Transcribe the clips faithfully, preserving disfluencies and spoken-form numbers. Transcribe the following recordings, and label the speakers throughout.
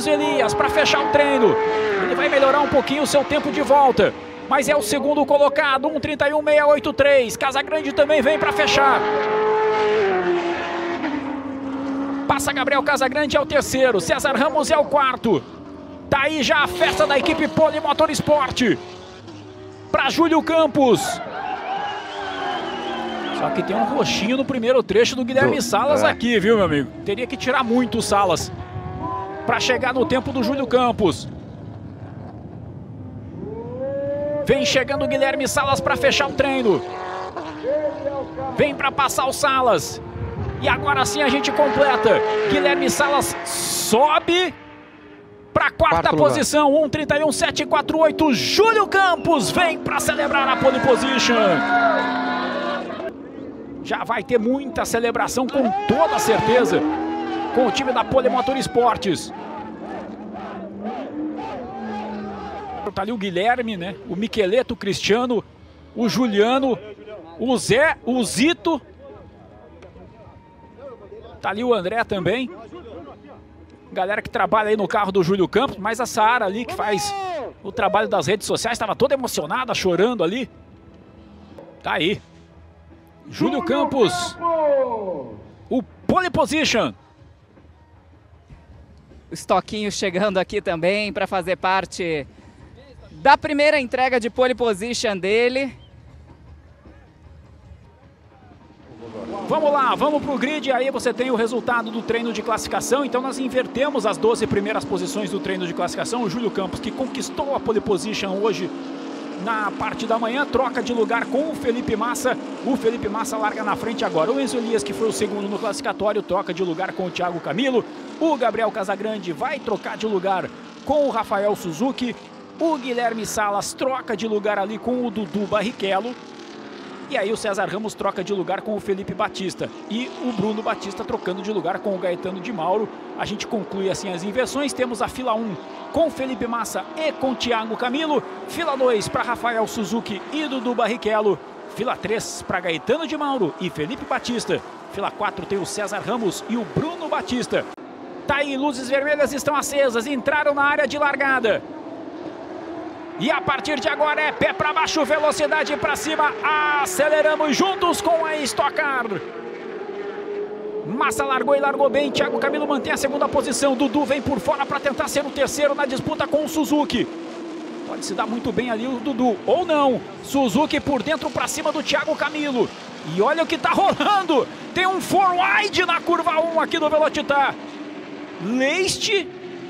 Speaker 1: Enzo Elias para fechar o treino. Ele vai melhorar um pouquinho o seu tempo de volta, mas é o segundo colocado, um trinta e um seiscentos e oitenta e três. Casagrande também vem para fechar. Passa Gabriel Casagrande, é o terceiro. César Ramos é o quarto. Tá aí já a festa da equipe Poli Motorsport. Para Júlio Campos. Só que tem um roxinho no primeiro trecho do Guilherme do, Salas é. aqui, viu, meu amigo? Teria que tirar muito o Salas para chegar no tempo do Júlio Campos. Vem chegando o Guilherme Salas para fechar o treino. Vem para passar o Salas. E agora sim a gente completa. Guilherme Salas sobe para a quarta Quarto posição. um trinta e um setecentos e quarenta e oito. Júlio Campos vem para celebrar a pole position. Já vai ter muita celebração com toda certeza com o time da Poli Motorsports. Tá ali o Guilherme, né? O Miqueleto, o Cristiano, o Juliano, o Zé, o Zito. Tá ali o André também. Galera que trabalha aí no carro do Júlio Campos, mas a Saara ali que faz o trabalho das redes sociais, estava toda emocionada, chorando ali. Tá aí. Júlio Campos, o pole position.
Speaker 2: O Stoquinho chegando aqui também para fazer parte da primeira entrega de pole position dele.
Speaker 1: Vamos lá, vamos pro grid, aí você tem o resultado do treino de classificação. Então nós invertemos as doze primeiras posições do treino de classificação. O Júlio Campos, que conquistou a pole position hoje na parte da manhã, troca de lugar com o Felipe Massa. O Felipe Massa larga na frente agora. O Enzo Elias, que foi o segundo no classificatório, troca de lugar com o Thiago Camilo. O Gabriel Casagrande vai trocar de lugar com o Rafael Suzuki. O Guilherme Salas troca de lugar ali com o Dudu Barrichello. E aí o César Ramos troca de lugar com o Felipe Batista. E o Bruno Batista trocando de lugar com o Gaetano de Mauro. A gente conclui assim as inversões. Temos a fila um com Felipe Massa e com Thiago Camilo. Fila dois para Rafael Suzuki e Dudu Barrichello. Fila três para Gaetano de Mauro e Felipe Batista. Fila quatro tem o César Ramos e o Bruno Batista. Tá aí, luzes vermelhas estão acesas. Entraram na área de largada. E a partir de agora é pé para baixo, velocidade para cima, aceleramos juntos com a Stock Car. Massa largou e largou bem, Thiago Camilo mantém a segunda posição, Dudu vem por fora para tentar ser o terceiro na disputa com o Suzuki. Pode se dar muito bem ali o Dudu, ou não. Suzuki por dentro para cima do Thiago Camilo. E olha o que tá rolando, tem um four wide na curva um aqui do Velocitar. Leite...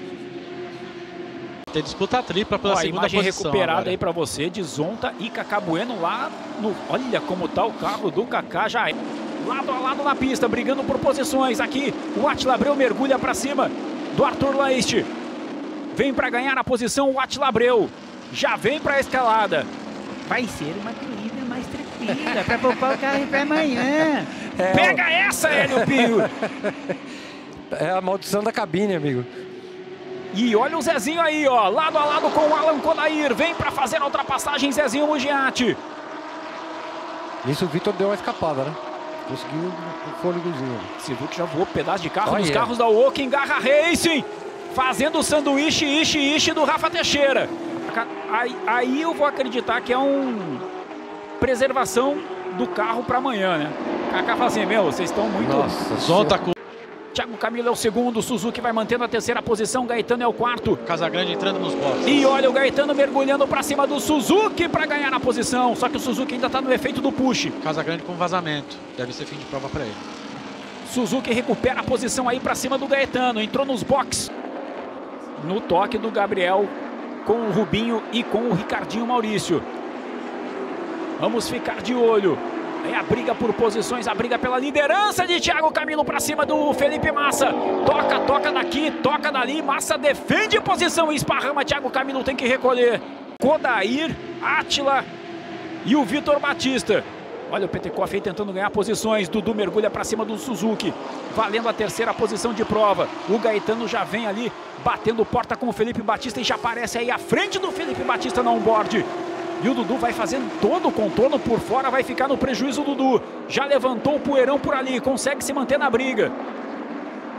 Speaker 3: Tem disputa tripla pela
Speaker 1: Ó,
Speaker 3: segunda
Speaker 1: imagem
Speaker 3: posição
Speaker 1: recuperada
Speaker 3: agora.
Speaker 1: aí para você de Zonta e Kaká Bueno lá no... Olha como tá o carro do Kaká, já é lado a lado na pista, brigando por posições. Aqui o Attila Abreu mergulha para cima do Arthur Leite. Vem para ganhar a posição o Attila Abreu. Já vem para a escalada. Vai ser uma corrida mais tranquila para poupar o carro para amanhã. É, Pega essa, Hélio Pinho.
Speaker 4: É a maldição da cabine, amigo.
Speaker 1: E olha o Zezinho aí, ó, lado a lado com o Alan Kodair. Vem para fazer a ultrapassagem, Zezinho Mugiati.
Speaker 4: Isso o Vitor deu uma escapada, né? Conseguiu um fôlegozinho.
Speaker 1: Você viu que já voou pedaço de carro
Speaker 4: oh,
Speaker 1: nos
Speaker 4: yeah.
Speaker 1: carros da Woking Garra Racing. Fazendo o sanduíche, ishi, ishi do Rafa Teixeira. Aí, aí eu vou acreditar que é um preservação do carro para amanhã, né? Kaká fala assim, meu, vocês estão muito...
Speaker 4: Nossa,
Speaker 3: Zonta com...
Speaker 1: Thiago Camilo é o segundo, Suzuki vai mantendo a terceira posição, Gaetano é o quarto.
Speaker 3: Casagrande entrando nos boxes.
Speaker 1: E olha o Gaetano mergulhando para cima do Suzuki para ganhar a posição. Só que o Suzuki ainda está no efeito do push.
Speaker 3: Casagrande com vazamento. Deve ser fim de prova para ele.
Speaker 1: Suzuki recupera a posição aí para cima do Gaetano. Entrou nos boxes. No toque do Gabriel com o Rubinho e com o Ricardinho Maurício. Vamos ficar de olho. É a briga por posições, a briga pela liderança de Thiago Camilo para cima do Felipe Massa. Toca, toca daqui, toca dali. Massa defende posição e esparrama. Thiago Camilo tem que recolher. Kodair, Attila e o Vitor Batista. Olha o Petekoff aí tentando ganhar posições. Dudu mergulha para cima do Suzuki, valendo a terceira posição de prova. O Gaetano já vem ali, batendo porta com o Felipe Batista e já aparece aí à frente do Felipe Batista na onboard. E o Dudu vai fazendo todo o contorno por fora, vai ficar no prejuízo o Dudu. Já levantou o poeirão por ali, consegue se manter na briga.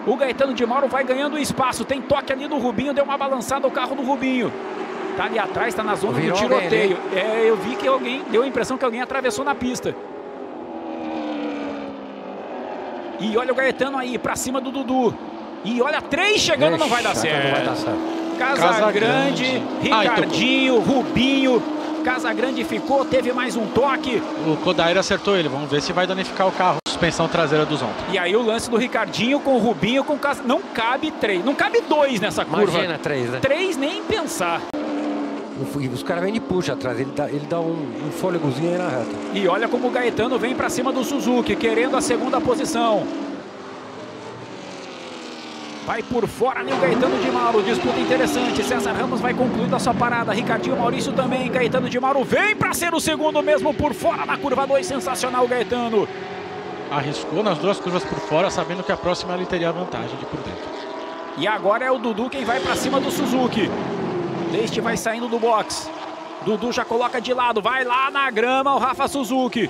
Speaker 1: O Gaetano de Mauro vai ganhando espaço. Tem toque ali do Rubinho, deu uma balançada o carro do Rubinho. Tá ali atrás, tá na zona do tiroteio. É, eu vi que alguém, deu a impressão que alguém atravessou na pista. E olha o Gaetano aí, pra cima do Dudu. E olha, três chegando, não vai dar certo.
Speaker 4: Não vai dar certo.
Speaker 1: Casagrande, Ricardinho, Rubinho. Casagrande ficou, teve mais um toque.
Speaker 3: O Kodair acertou ele, vamos ver se vai danificar o carro. Suspensão traseira dos ontem.
Speaker 1: E aí o lance do Ricardinho com o Rubinho, com Cas... não cabe três, não cabe dois nessa curva.
Speaker 4: Imagina três, né?
Speaker 1: Três nem pensar.
Speaker 4: Os caras vêm de puxa atrás, ele dá, ele dá um, um fôlegozinho aí na reta.
Speaker 1: E olha como o Gaetano vem pra cima do Suzuki, querendo a segunda posição. Vai por fora ali o Gaetano de Mauro, disputa interessante. César Ramos vai concluindo a sua parada. Ricardinho Maurício também. Gaetano de Mauro vem para ser o segundo mesmo por fora na curva dois. Sensacional o Gaetano.
Speaker 3: Arriscou nas duas curvas por fora, sabendo que a próxima ele teria a vantagem de por dentro.
Speaker 1: E agora é o Dudu quem vai para cima do Suzuki. Este vai saindo do box. Dudu já coloca de lado, vai lá na grama o Rafa Suzuki.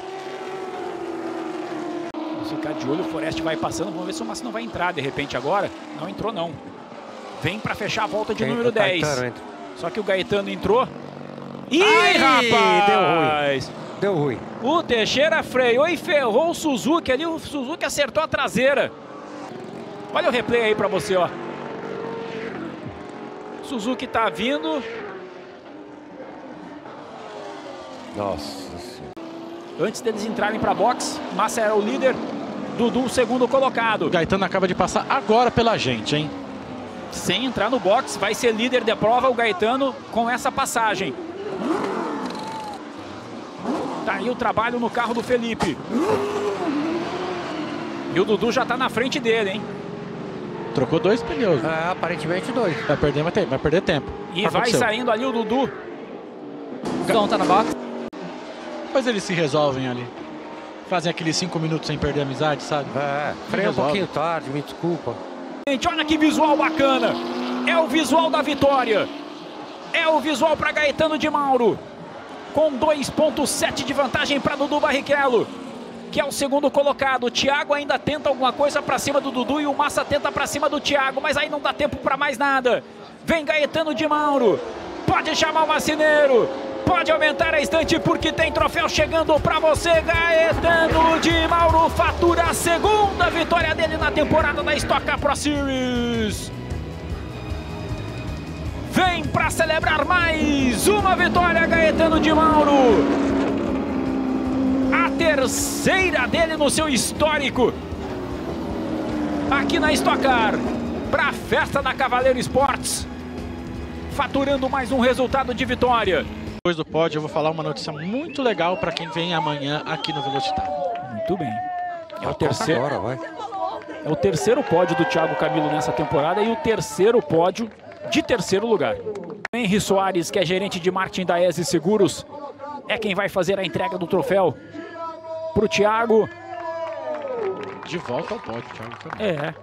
Speaker 1: Ficar de olho, o Forest vai passando. Vamos ver se o Massa não vai entrar de repente agora. Não entrou não. Vem para fechar a volta de Quem número dez. Gaetano, Só que o Gaetano entrou. Ih, Ai, rapaz!
Speaker 4: Deu ruim. Deu ruim.
Speaker 1: O Teixeira freou e ferrou o Suzuki ali. O Suzuki acertou a traseira. Olha o replay aí para você, ó. Suzuki tá vindo.
Speaker 4: Nossa.
Speaker 1: Antes deles entrarem para box, Massa era o líder. Dudu, segundo colocado.
Speaker 3: O Gaetano acaba de passar agora pela gente, hein?
Speaker 1: Sem entrar no box, vai ser líder de prova o Gaetano com essa passagem. Tá aí o trabalho no carro do Felipe. E o Dudu já tá na frente dele, hein?
Speaker 3: Trocou dois pneus.
Speaker 4: É, aparentemente dois.
Speaker 3: Vai perder, vai, ter, vai perder tempo.
Speaker 1: E vai saindo ali o Dudu.
Speaker 2: O Gão tá na box.
Speaker 3: Depois eles se resolvem ali. Fazem aqueles cinco minutos sem perder a amizade, sabe?
Speaker 4: É, freia um pouquinho tarde, me desculpa.
Speaker 1: Gente, olha que visual bacana. É o visual da vitória. É o visual para Gaetano de Mauro. Com dois ponto sete de vantagem para Dudu Barrichello, que é o segundo colocado. O Thiago ainda tenta alguma coisa para cima do Dudu e o Massa tenta para cima do Thiago, mas aí não dá tempo para mais nada. Vem Gaetano de Mauro. Pode chamar o marceneiro. Pode aumentar a estante porque tem troféu chegando para você. Gaetano de Mauro fatura a segunda vitória dele na temporada da Stock Car Pro Series. Vem para celebrar mais uma vitória, Gaetano de Mauro. A terceira dele no seu histórico. Aqui na Stock Car, para a festa da Cavaleiro Esportes. Faturando mais um resultado de vitória.
Speaker 3: Depois do pódio, eu vou falar uma notícia muito legal para quem vem amanhã aqui no Velocitar.
Speaker 1: Muito bem. É o terceiro, agora, vai. É o terceiro pódio do Thiago Camilo nessa temporada e o terceiro pódio de terceiro lugar. Henry Soares, que é gerente de marketing da E S E Seguros, é quem vai fazer a entrega do troféu para o Thiago.
Speaker 3: De volta ao pódio, Thiago Camilo.
Speaker 1: É.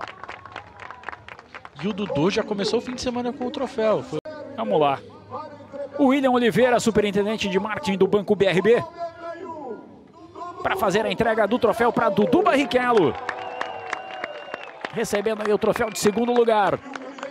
Speaker 3: E o Dudu já começou o fim de semana com o troféu. Foi...
Speaker 1: Vamos lá. O William Oliveira, superintendente de marketing do Banco B R B, para fazer a entrega do troféu para Dudu Barrichello. Recebendo aí o troféu de segundo lugar.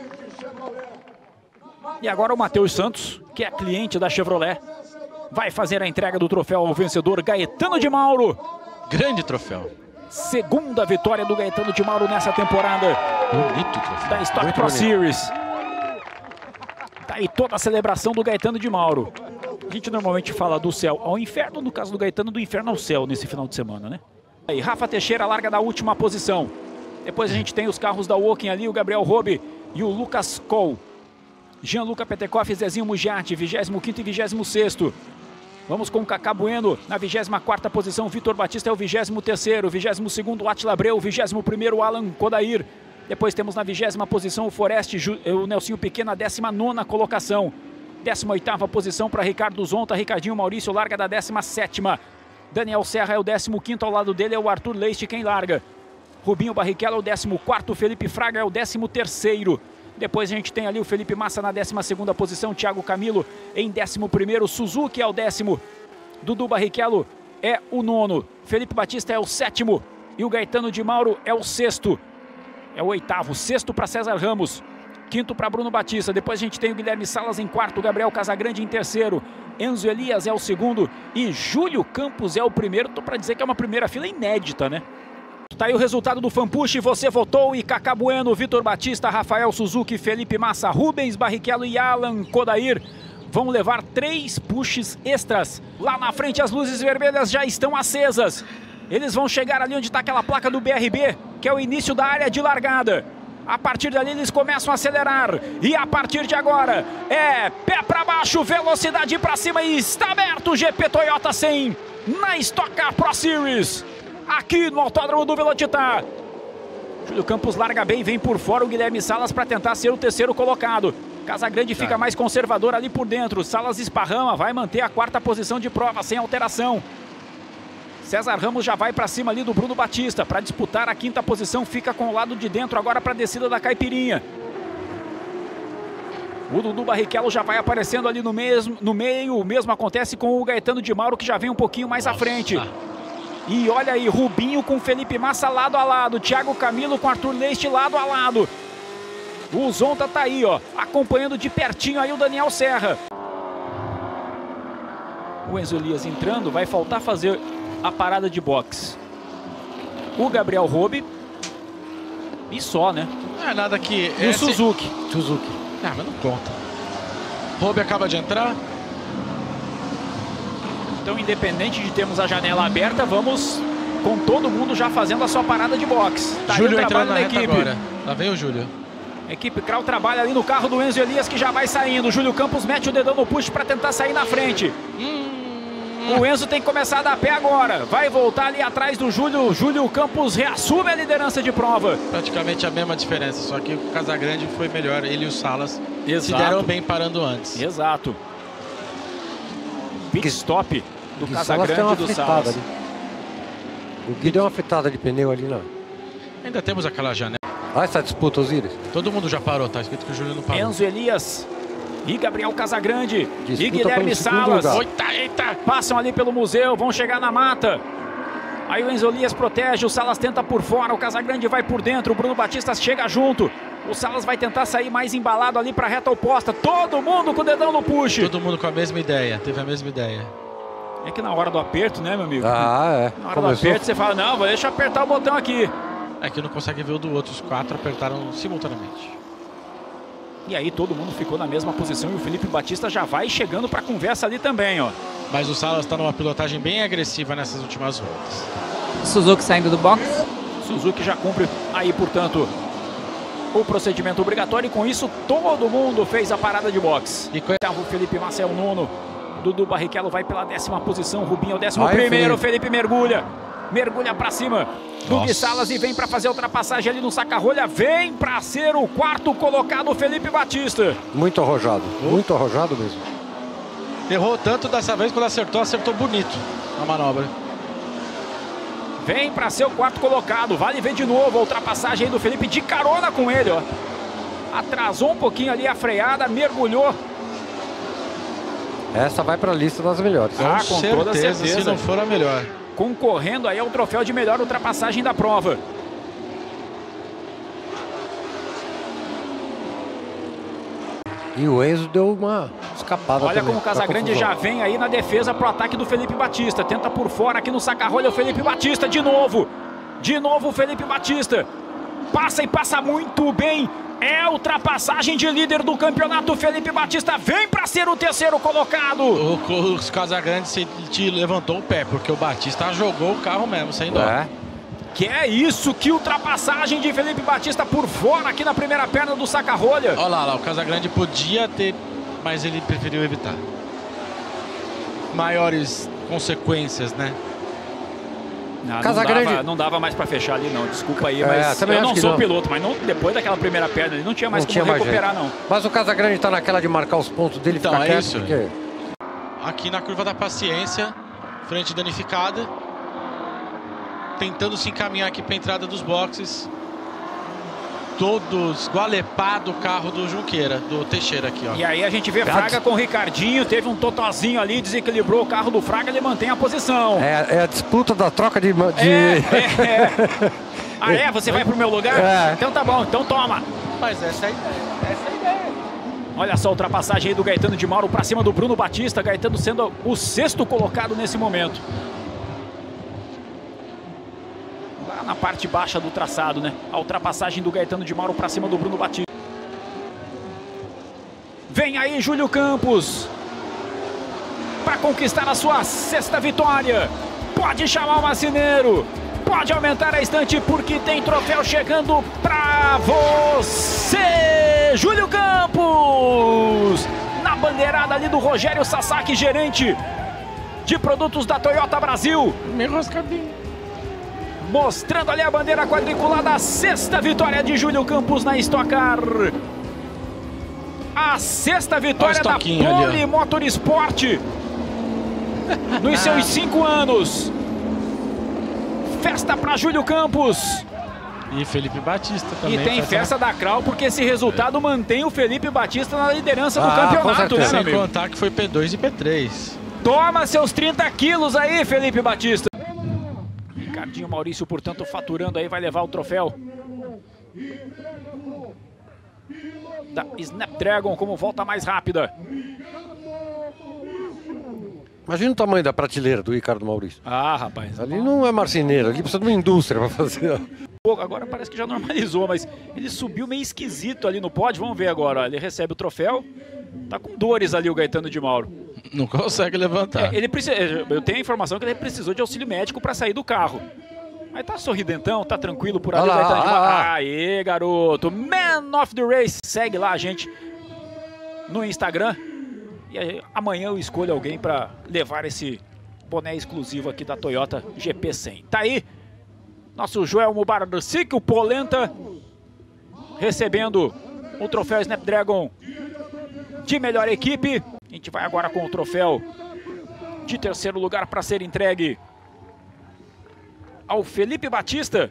Speaker 1: E agora o Matheus Santos, que é cliente da Chevrolet, vai fazer a entrega do troféu ao vencedor Gaetano de Mauro.
Speaker 3: Grande troféu.
Speaker 1: Segunda vitória do Gaetano de Mauro nessa temporada.
Speaker 3: Bonito troféu.
Speaker 1: Da Stock Pro Series. Tá aí toda a celebração do Gaetano de Mauro. A gente normalmente fala do céu ao inferno, no caso do Gaetano, do inferno ao céu nesse final de semana, né? Aí, Rafa Teixeira larga da última posição. Depois a gente tem os carros da Woking ali, o Gabriel Robe e o Lucas Cole. Gianluca Petekoff e Zezinho Mugiati, vigésimo quinto e vigésimo sexto. Vamos com o Cacá Bueno na vigésima quarta posição. Vitor Batista é o vigésimo terceiro. vigésimo segundo, Atila Abreu. vigésimo primeiro, Alan Kodair. Depois temos na vigésima posição o Forest, o Nelsinho Pequeno, na décima nona colocação. décima oitava posição para Ricardo Zonta. Ricardinho Maurício larga da décima sétima. Daniel Serra é o décimo quinto, ao lado dele é o Arthur Leite quem larga. Rubinho Barrichello é o décimo quarto, Felipe Fraga é o décimo terceiro. Depois a gente tem ali o Felipe Massa na décima segunda posição, Thiago Camilo em décimo primeiro, Suzuki é o décimo. Dudu Barrichello é o nono. Felipe Batista é o sétimo. E o Gaetano de Mauro é o sexto. é o oitavo. Sexto para César Ramos. Quinto para Bruno Batista. Depois a gente tem o Guilherme Salas em quarto, Gabriel Casagrande em terceiro. Enzo Elias é o segundo e Júlio Campos é o primeiro. Tô para dizer que é uma primeira fila inédita, né? Tá aí o resultado do Fanpush, você votou e Cacá Bueno, Vitor Batista, Rafael Suzuki, Felipe Massa, Rubens Barrichello e Alan Kodair vão levar três pushes extras. Lá na frente as luzes vermelhas já estão acesas. Eles vão chegar ali onde está aquela placa do B R B, que é o início da área de largada. A partir dali eles começam a acelerar. E a partir de agora é pé para baixo, velocidade para cima e está aberto o G P Toyota cem na Stock Car Pro Series. Aqui no Autódromo do Velocitar. Júlio Campos larga bem, vem por fora o Guilherme Salas para tentar ser o terceiro colocado. Casagrande fica mais conservador ali por dentro. Salas esparrama, vai manter a quarta posição de prova sem alteração. César Ramos já vai para cima ali do Bruno Batista para disputar a quinta posição, fica com o lado de dentro agora para a descida da Caipirinha. O Dudu Barrichello já vai aparecendo ali no, mesmo, no meio, o mesmo acontece com o Gaetano de Mauro, que já vem um pouquinho mais Nossa. à frente. E olha aí, Rubinho com Felipe Massa lado a lado, Thiago Camilo com Arthur Leite lado a lado. O Zonta tá aí, ó, acompanhando de pertinho aí o Daniel Serra. O Enzo Elias entrando, vai faltar fazer a parada de boxe. O Gabriel Robe. E só, né?
Speaker 3: Não é nada que...
Speaker 1: E esse... o Suzuki.
Speaker 3: Suzuki. Ah, mas não conta. Robe acaba de entrar.
Speaker 1: Então, independente de termos a janela aberta, vamos com todo mundo já fazendo a sua parada de boxe. Tá
Speaker 3: Júlio
Speaker 1: aí o trabalho
Speaker 3: na
Speaker 1: da equipe.
Speaker 3: Agora. Lá vem o Júlio.
Speaker 1: A equipe Krau trabalha ali no carro do Enzo Elias, que já vai saindo. Júlio Campos mete o dedão no push para tentar sair na frente. Hum. O Enzo tem que começar a dar pé agora. Vai voltar ali atrás do Júlio. Júlio Campos reassume a liderança de prova.
Speaker 3: Praticamente a mesma diferença, só que o Casagrande foi melhor. Ele e o Salas Exato. se deram bem parando antes.
Speaker 1: Exato. Pit stop do Casagrande e do Salas.
Speaker 4: Ali. O Gui deu uma fritada de pneu ali, não.
Speaker 3: Ainda temos aquela janela.
Speaker 4: Ah, essa disputa, Osiris.
Speaker 3: Todo mundo já parou, tá escrito que o Júlio não parou.
Speaker 1: Enzo Elias e Gabriel Casagrande disputa e Guilherme Salas. Eita, eita. Passam ali pelo museu, vão chegar na mata. Aí o Enzo Elias protege, o Salas tenta por fora, o Casagrande vai por dentro, o Bruno Batista chega junto. O Salas vai tentar sair mais embalado ali para a reta oposta. Todo mundo com o dedão no push.
Speaker 3: Todo mundo com a mesma ideia, teve a mesma ideia.
Speaker 1: É que na hora do aperto, né, meu amigo?
Speaker 4: Ah, é.
Speaker 1: Na hora Começou. do aperto você fala, não, deixa eu apertar o botão aqui.
Speaker 3: É que não consegue ver o do outro, os quatro apertaram simultaneamente.
Speaker 1: E aí todo mundo ficou na mesma posição e o Felipe Batista já vai chegando para a conversa ali também, ó.
Speaker 3: Mas o Salas está numa pilotagem bem agressiva nessas últimas voltas.
Speaker 2: Suzuki saindo do box.
Speaker 1: Suzuki já cumpre aí, portanto, o procedimento obrigatório e com isso todo mundo fez a parada de boxe. E o Felipe Massa é o nono, Dudu Barrichello vai pela décima posição, Rubinho é o décimo primeiro, Felipe. Felipe mergulha, mergulha para cima. Dudu Salas e vem para fazer a ultrapassagem ali no saca-rolha, vem para ser o quarto colocado, Felipe Batista.
Speaker 4: Muito arrojado, oh. muito arrojado mesmo.
Speaker 3: Errou tanto dessa vez, quando acertou, acertou bonito na manobra.
Speaker 1: Vem para ser o quarto colocado, vale ver de novo a ultrapassagem aí do Felipe de carona com ele, ó. Atrasou um pouquinho ali a freada, mergulhou.
Speaker 4: Essa vai para a lista das melhores.
Speaker 1: Ah, com, com certeza, toda certeza,
Speaker 3: se não for a melhor.
Speaker 1: Concorrendo aí ao troféu de melhor ultrapassagem da prova.
Speaker 4: E o Enzo deu uma escapada.
Speaker 1: Olha também, como o Casagrande já vem aí na defesa pro ataque do Felipe Batista. Tenta por fora aqui no saca-rolha o Felipe Batista de novo. De novo o Felipe Batista. Passa e passa muito bem. É ultrapassagem de líder do campeonato. Felipe Batista vem para ser o terceiro colocado.
Speaker 3: O, o Casagrande se te levantou o pé, porque o Batista jogou o carro mesmo, sem dó.
Speaker 1: É. Que é isso, que ultrapassagem de Felipe Batista por fora aqui na primeira perna do saca-rolha.
Speaker 3: Olha lá, lá, o Casagrande podia ter, mas ele preferiu evitar. Maiores consequências, né?
Speaker 1: Não, Casagrande... não, dava, não dava mais para fechar ali, não. Desculpa aí, mas é, eu não sou não. piloto, mas não, depois daquela primeira perna ali não tinha mais não como tinha recuperar, mais não.
Speaker 4: Mas o Casagrande tá naquela de marcar os pontos dele,
Speaker 3: então,
Speaker 4: ficar
Speaker 3: é
Speaker 4: quieto,
Speaker 3: isso.
Speaker 4: Porque...
Speaker 3: Aqui na curva da paciência, frente danificada. Tentando se encaminhar aqui para a entrada dos boxes. Todo esgualepado o carro do Junqueira, do Teixeira aqui, ó.
Speaker 1: E aí a gente vê Fraga com o Ricardinho, teve um totozinho ali, desequilibrou o carro do Fraga, ele mantém a posição.
Speaker 4: É, é a disputa da troca de... de...
Speaker 1: É, é, é. Ah, é? Você vai pro meu lugar?
Speaker 4: É.
Speaker 1: Então tá bom, então toma.
Speaker 3: Mas essa é a ideia. Essa é a ideia.
Speaker 1: Olha só a ultrapassagem aí do Gaetano de Mauro pra cima do Bruno Batista. Gaetano sendo o sexto colocado nesse momento. Lá na parte baixa do traçado, né? A ultrapassagem do Gaetano de Mauro pra cima do Bruno Batista. Vem aí Júlio Campos para conquistar a sua sexta vitória. Pode chamar o marceneiro, pode aumentar a estante porque tem troféu chegando para você, Júlio Campos, na bandeirada ali do Rogério Sasaki, gerente de produtos da Toyota Brasil.
Speaker 3: Meio roscadinho.
Speaker 1: Mostrando ali a bandeira quadriculada, a sexta vitória de Júlio Campos na Stock Car. A sexta vitória da Poli Motorsport nos seus cinco anos. Festa para Júlio Campos.
Speaker 3: E Felipe Batista também.
Speaker 1: E tem festa da Krau, porque esse resultado mantém o Felipe Batista na liderança do
Speaker 4: Ah,
Speaker 1: campeonato, né,
Speaker 3: Sem
Speaker 1: meu amigo?
Speaker 3: contar que foi P dois e P três.
Speaker 1: Toma seus trinta quilos aí, Felipe Batista. Ricardinho Maurício, portanto, faturando aí, vai levar o troféu da Snapdragon como volta mais rápida.
Speaker 4: Imagina o tamanho da prateleira do Ricardo Maurício.
Speaker 1: Ah, rapaz.
Speaker 4: Ali não é marceneiro, ali precisa de uma indústria para fazer.
Speaker 1: Agora parece que já normalizou, mas ele subiu meio esquisito ali no pódio. Vamos ver agora, ó. Ele recebe o troféu. Tá com dores ali o Gaetano de Mauro.
Speaker 3: Não consegue levantar.
Speaker 1: É, ele precisa, eu tenho a informação que ele precisou de auxílio médico para sair do carro. Mas tá sorridentão, tá tranquilo por ali.
Speaker 4: Olha lá,
Speaker 1: Gaetano de
Speaker 4: olha
Speaker 1: Mauro.
Speaker 4: lá.
Speaker 1: Aê, garoto. Man of the Race. Segue lá a gente no Instagram. E aí, amanhã eu escolho alguém para levar esse boné exclusivo aqui da Toyota G P cem. Tá aí nosso Joel Mubarcic, o Polenta, recebendo o troféu Snapdragon de melhor equipe. A gente vai agora com o troféu de terceiro lugar para ser entregue ao Felipe Batista.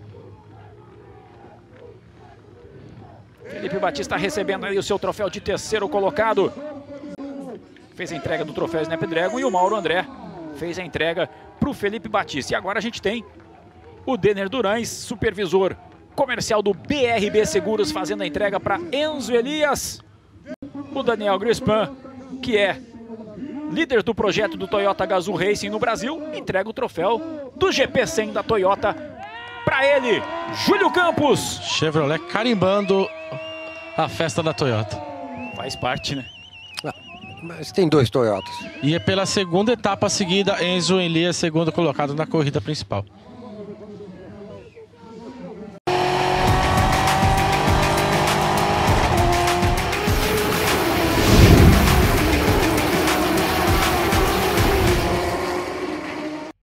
Speaker 1: Felipe Batista recebendo aí o seu troféu de terceiro colocado. Fez a entrega do troféu Snapdragon e o Mauro André fez a entrega para o Felipe Batista. E agora a gente tem o Denner Durães, supervisor comercial do B R B Seguros, fazendo a entrega para Enzo Elias. O Daniel Grispan, que é líder do projeto do Toyota Gazoo Racing no Brasil, entrega o troféu do G P cem da Toyota para ele, Júlio Campos.
Speaker 3: Chevrolet carimbando a festa da Toyota.
Speaker 1: Faz parte, né?
Speaker 4: Mas tem dois Toyotas.
Speaker 3: E é pela segunda etapa seguida, Enzo Elias, segundo colocado na corrida principal.